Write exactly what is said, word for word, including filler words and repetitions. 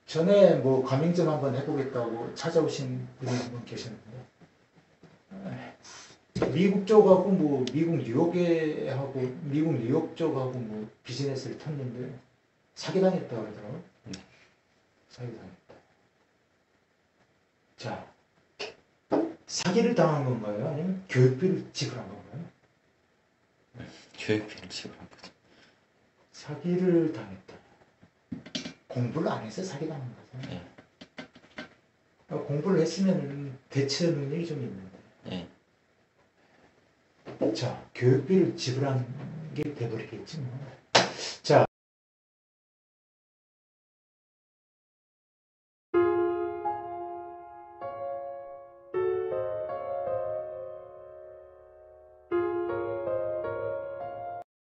전에 뭐 가맹점 한번 해보겠다고 찾아오신 분이 한 분 계셨는데 미국 쪽하고 뭐 미국 뉴욕에 하고 미국 뉴욕 쪽하고 뭐 비즈니스를 탔는데 사기당했다 그러더라고요. 네. 사기당했다. 자, 사기를 당한 건가요? 아니면 교육비를 지불한 건가요? 교육비를 지불한 거죠. 사기를 당했다. 공부를 안 해서 사기당한 거죠. 네. 공부를 했으면 대처 능력이 좀 있는데. 네. 자, 교육비를 지불한 게 돼버리겠지 뭐. 자,